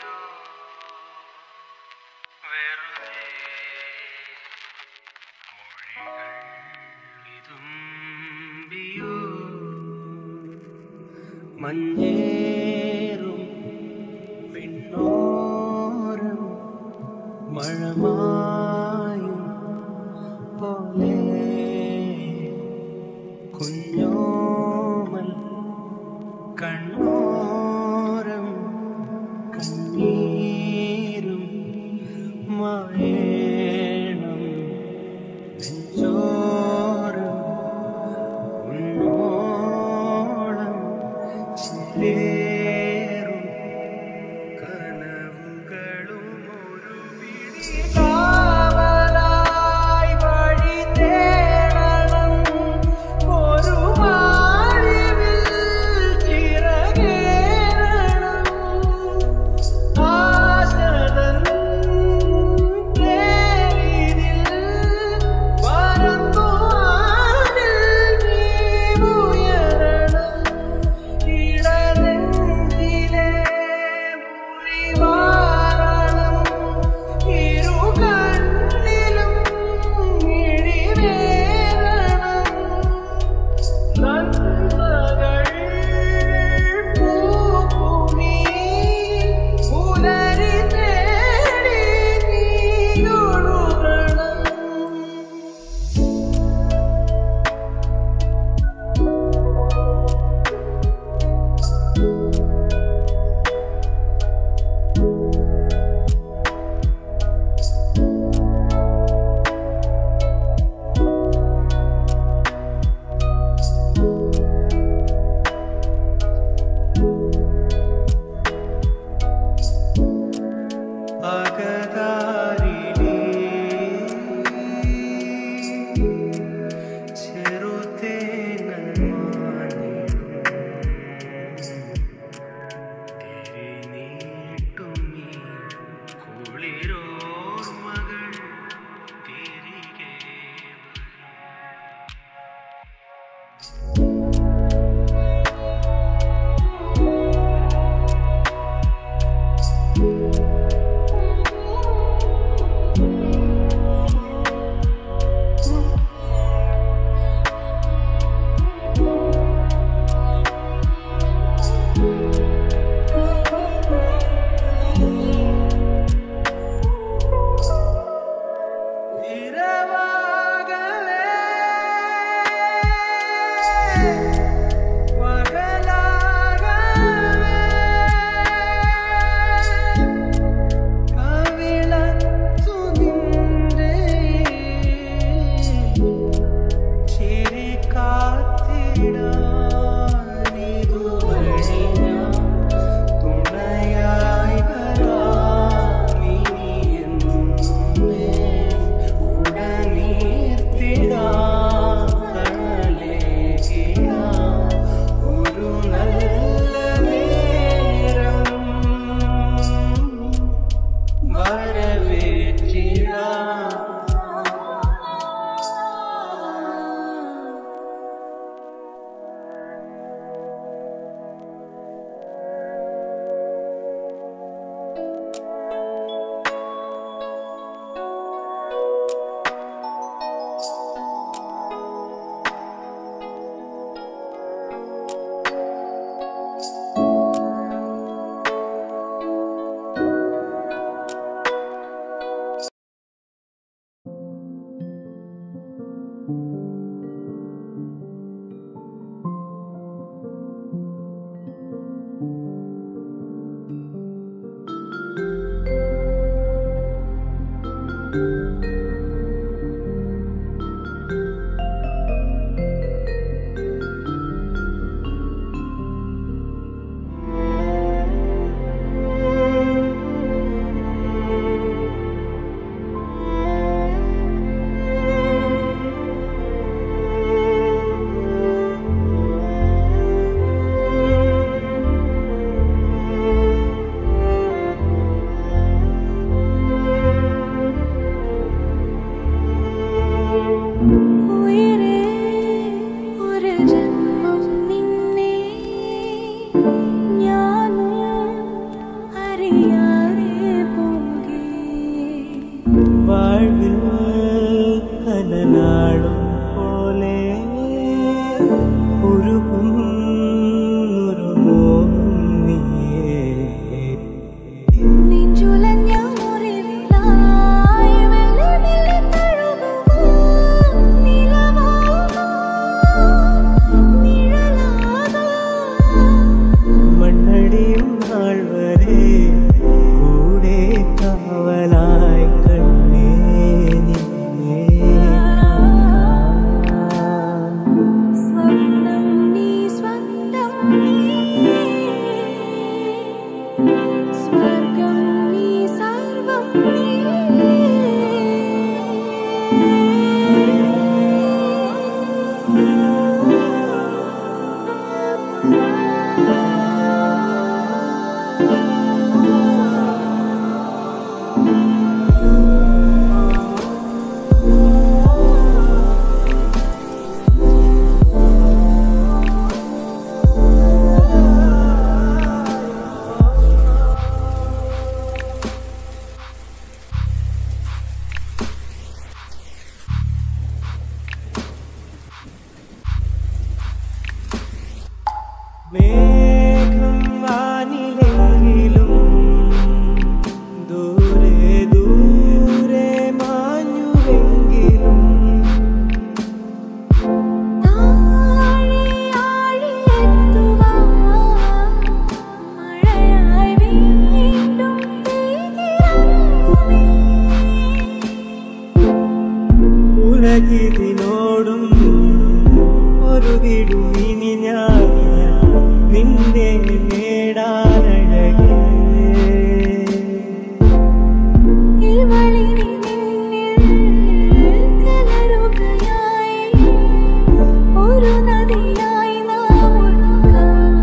മഞ്ഞേറും പിന്നോരം മഴമായും പോലെ കുഞ്ഞോമൽ കണ്ണോരം കണ്ണീരും മായേണം നെഞ്ചോരം ഉന്നോളം ചേരും കനവുകളും ഒരു പിടി കാവലായി വഴി തേടണം ഒരു മാറിവിൽ ചിറകേറണം വാഴ്വിൽ കനലാടും പോലെ ഒഴുകുന്നൊരു മോഹം നീയേ. മണ്ണടിയും നാൾ വരെ കൂടെ കാവലായി കണ്ണേ നിന്നെ. സ്വപ്നം നീ സ്വന്തം നീ സ്വർഗം നീ സർവം നീ. മേഘം വാനിലെങ്കിലും ദൂരെ ദൂരെ മാഞ്ഞുവെങ്കിലും താഴെ ആഴിയെത്തുവാൻ മഴയായി വീണ്ടും പെയ്തിറങ്ങുമേ. ഉലകിതിനോടും ഒരുകിടും ഇനി ഞാൻ നിന്നെ നേടാനഴകേ. ഇവളിനി നിന്നിൽ കലരുകയായി ഒരു നദിയായി നാം ഒഴുകാം.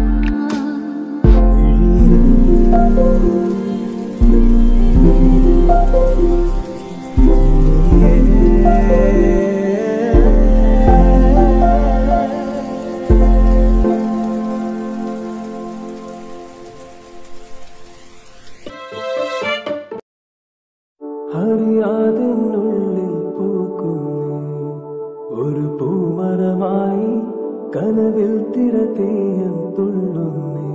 അറിയാതെന്നുള്ളിൽ പൂക്കുന്നേ ഒരു പൂമരമായി കനവിൽ തിരതേയം തുള്ളുന്നേ.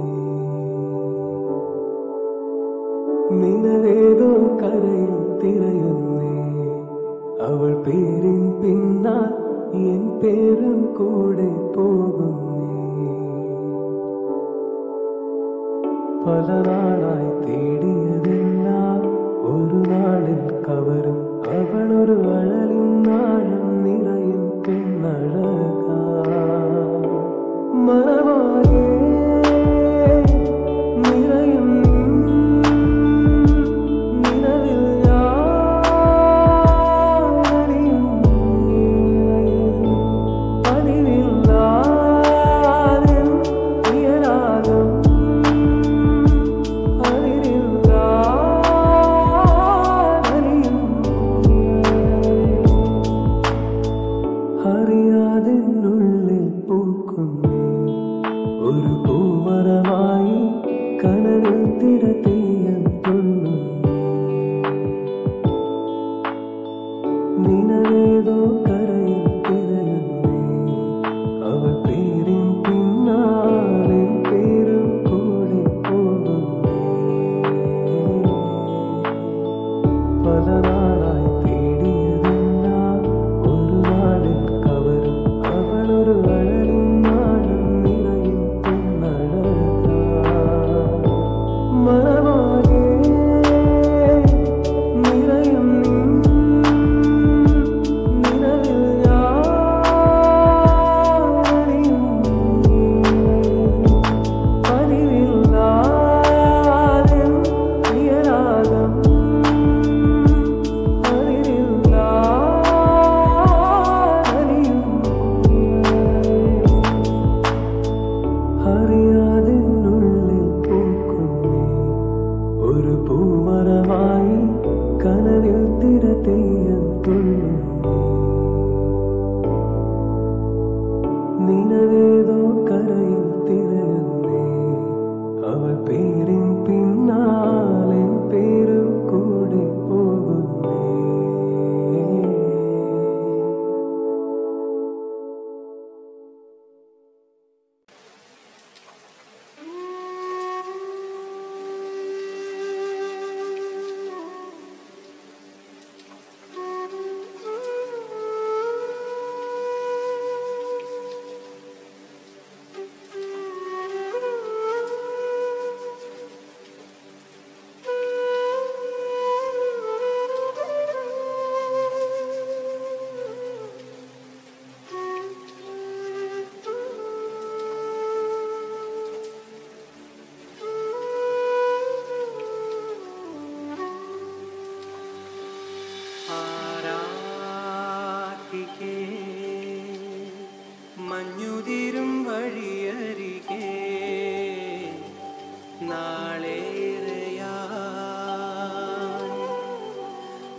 നിലവേതോ കരയിൽ തിരയുന്നേ അവൾ പേരിൻ പിന്നാൽ എൻ പേരും കൂടെ പോകുന്നേ. പല നാളായി തേടിയതെല്ലാം ഒരു നാളിൽ കവരും അവളൊരു അഴലിൻ നാളം നിറയും പെണ്ണഴക. മറവാകെ നിറയും നിലവിൽ ഞാനറിയും പതിവില്ലാതെ പ്രിയരാഗം അറിയാതെന്നുള്ളിൽ പൂക്കുന്നേ ഒരു പൂമരമായി കനവിൽ തിരതേയം തുള്ളുന്നേ. നിലവേതോ കരയിൽ തിരയുന്നേ അവൾ പേരിൻ പിന്നാലെ പേരും കൂടെ പോകുന്നേ. പല നാളായി തേടിയതെല്ലാം ഒരു നാളിൽ കവരും അവളൊരു അഴലിൻ നാളം നിറയും പെണ്ണഴക. മറവാകെ നിറയും നിലവിൽ ഞാനറിയും പതിവില്ലാതെ പ്രിയരാഗം അറിയാതെന്നുള്ളിൽ പൂക്കുന്നേ ഒരു പൂമരമായി കനവിൽ തിരതേയം തുള്ളുന്നേ. നിലവേതോ കരയിൽ തിരയുന്നേ അവൾ പേരിൻ പിന്നാലെ പേരും കൂടെ പോകുന്നേ.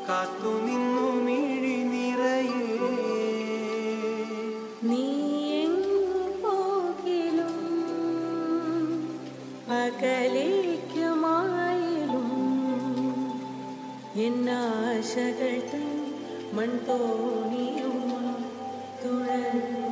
കാത്തു നിന്നു മിഴി നിറയെ നീ എങ്ങു പോകിലും അകലേക്കുമായാലും എന്നാശകൾ തൻ മൺതോണിയുമാ തുഴൽ